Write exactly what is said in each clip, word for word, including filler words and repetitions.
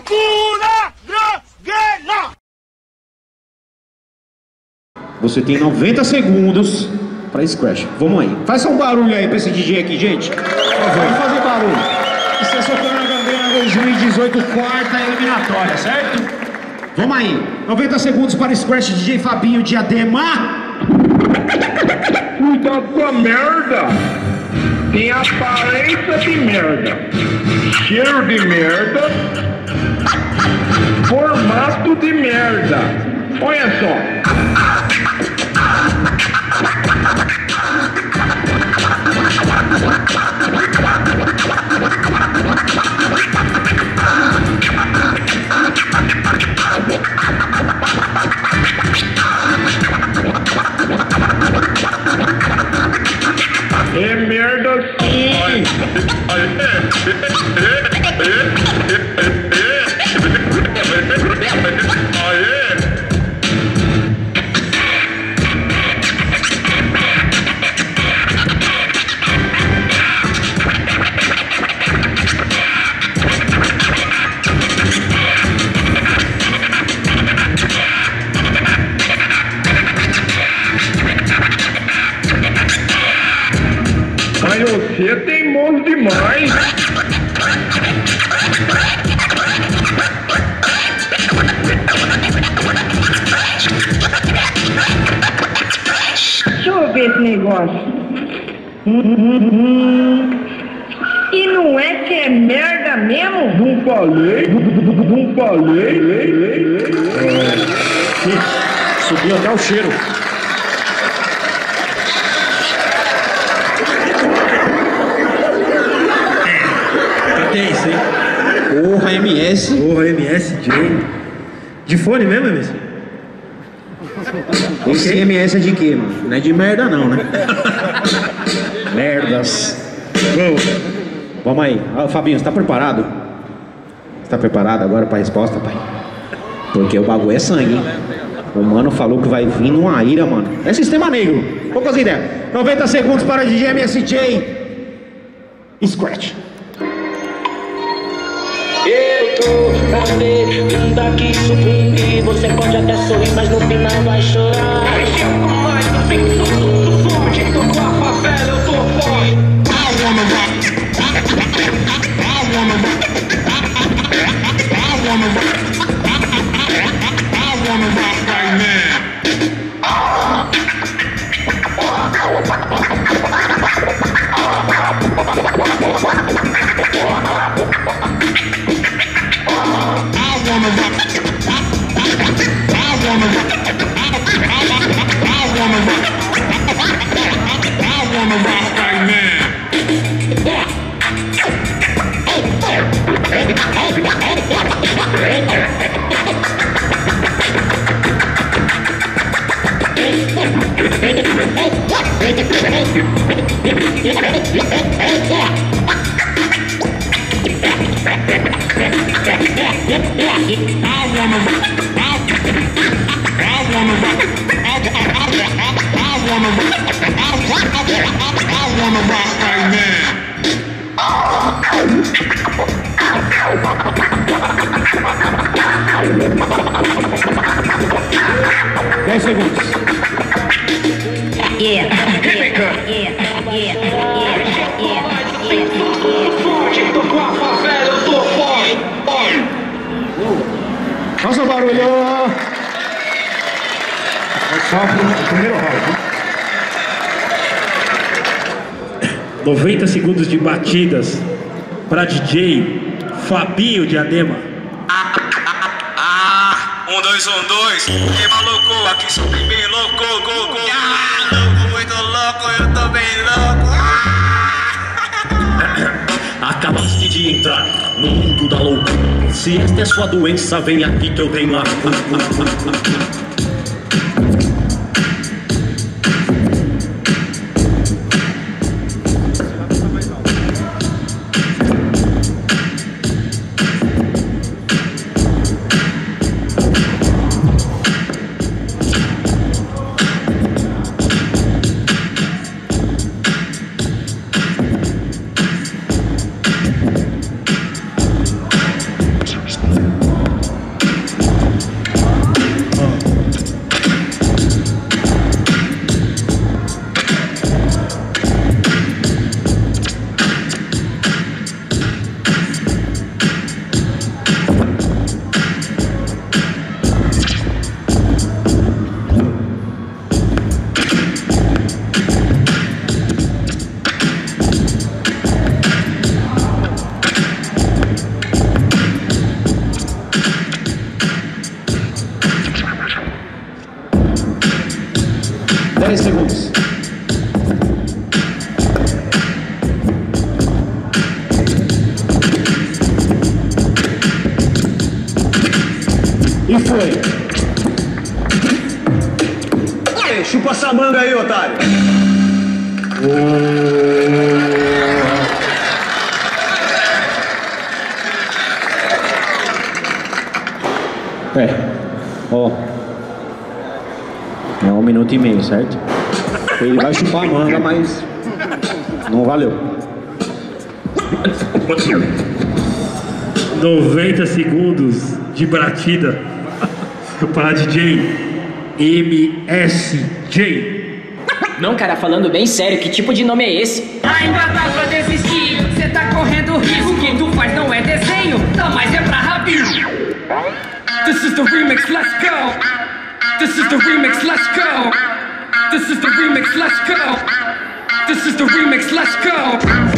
Pula Drogueira! Você tem noventa segundos pra Scratch. Vamos aí. Faz um barulho aí pra esse D J aqui, gente. Por favor, vamos fazer barulho. Isso é Socana Gangrena dois mil e dezoito, quarta eliminatória, certo? Vamos aí. noventa segundos para Scratch, D J Fabinho Diadema. Cuidado com a merda. Tem aparência de merda, cheiro de merda, formato de merda. Olha só. É merda sim. Mas você é teimoso demais. Deixa eu ver esse negócio. Hum, hum, hum. E não é que é merda mesmo? Não falei, não falei. É. Subiu até o cheiro. Que é isso, hein? Porra, M S. Porra, M S J. De fone mesmo, M S? Esse M S é de quê, mano? Não é de merda não, né? Merdas. Vamos. Vamos aí. Ah, Fabinho, você tá preparado? Você tá preparado agora pra resposta, pai? Porque o bagulho é sangue, hein? O mano falou que vai vir numa ira, mano. É sistema negro. Poucas ideias. noventa segundos para D J M S J. Scratch. Eu tô pra ver um daqui sucumbir. Você pode até sorrir, mas no final vai chorar. Mas eu fico tudo forte. Tô com a favela, eu tô forte. I wanna rock. I wanna rock. I wanna rock. I wanna rock right now. dez segundos. Yeah, yeah, yeah, yeah, yeah, yeah. Tô com a favela, eu tô forte. Faça o barulho. Só o primeiro round. noventa segundos de batidas pra D J Fabinho Diadema. Ah, ah, um, dois, um, dois. Que maluco, aqui sou bem louco, go, go. Ah, louco, muito louco, eu tô bem louco. Ah. Acabaste de entrar no mundo da loucura. Se esta é sua doença, vem aqui que eu tenho a cura. dez segundos. E foi. Ei, chupa essa manga aí, otário. É, ó. É um minuto e meio, certo? Ele vai chupar a manga, mas não valeu. noventa segundos de batida para D J M S J. Não, cara, falando bem sério, que tipo de nome é esse? Ainda dá pra desistir, cê tá correndo risco. O que tu faz não é desenho, tá mais é pra rabisco. This is the remix, let's go. This is the remix, let's go. This is the remix, let's go. This is the remix, let's go.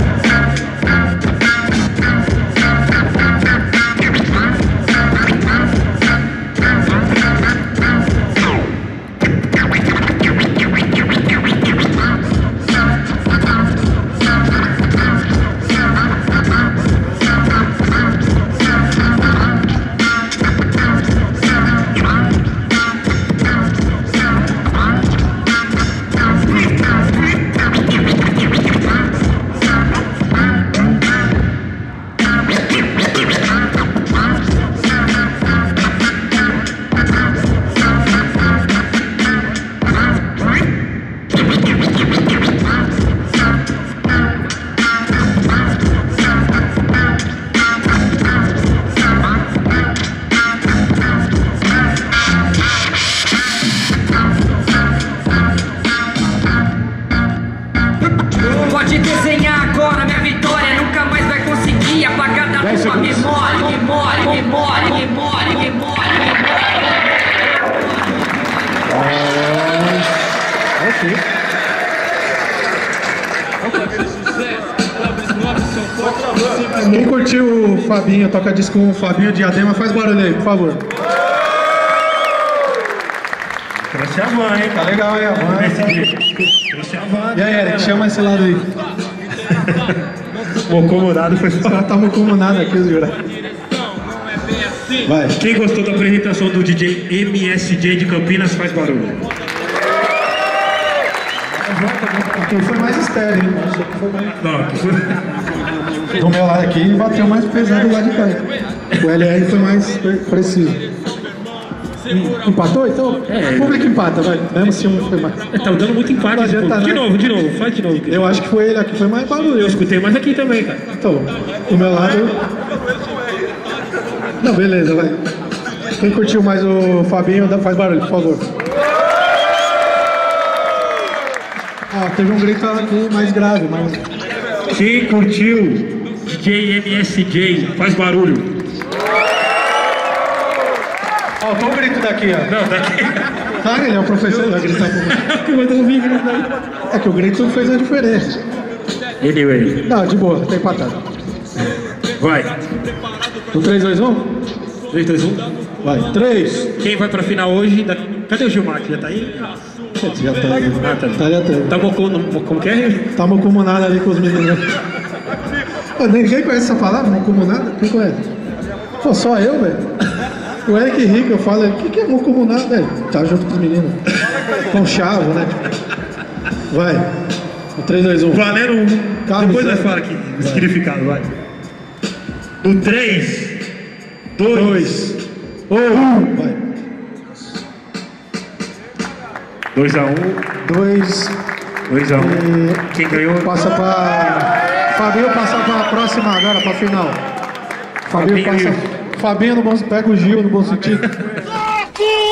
Pode desenhar agora, minha vitória nunca mais vai conseguir apagar da tua memória, memória, memória, memória, memória, memória. Quem curtiu o Fabinho, toca disco com o Fabinho Diadema, faz barulho aí, por favor. Trouxe a van, hein? Tá legal, hein, a van. Trouxe a van. E aí, Eric, chama esse lado aí. O acomodado foi só. Tá acomodado aqui, os jurados. Vai. Quem gostou da apresentação do D J M S J de Campinas, faz barulho. Quem foi mais estéreo, hein? Achei que foi mais... Não, que foi... Do meu lado aqui, bateu mais pesado do lado de cá. O L R foi mais preciso. Empatou então? É. O público empata, vai. Mesmo se um foi mais. É, tá dando muito empate. Não adianta, de né? novo, de novo, faz de novo. Eu acho que foi ele aqui que foi mais barulho. Eu escutei mais aqui também, cara. Então, do meu lado. Não, beleza, vai. Quem curtiu mais o Fabinho, faz barulho, por favor. Ah, teve um grito aqui mais grave, mas. Quem curtiu D J M S J, faz barulho. Ó, oh, o grito daqui, ó. Não, daqui. Tá, ele é o professor, vai gritar por mim. É que o grito fez a diferença. Anyway. Não, de boa, tá empatado. Vai. No três, dois, um? três, dois, um. Vai, três. Quem vai pra final hoje? Da... Cadê o Gilmar? Já tá aí? Já tá aí. Ah, tá. Tá, já tá aí. Tá mocono, como que é? Tá mocomunado ali com os meninos. Pô, ninguém conhece essa palavra, mocomunado? Quem conhece? Pô, só eu, velho. O Eric Rico, eu falo, o que, que é mocomunado, velho? Tá junto com os meninos. Com chavo, né? Vai. No três, dois, um. Valendo um. Carro, Depois nós certo? fala aqui o significado, vai. No três, dois, um. Vai. dois a um. Dois. dois a um. E... Quem ganhou? Passa pra... Fabinho passa pra próxima agora, pra final. Fabinho, Fabinho passa... Fabinho no bom... Pega o Gil no bom sentido.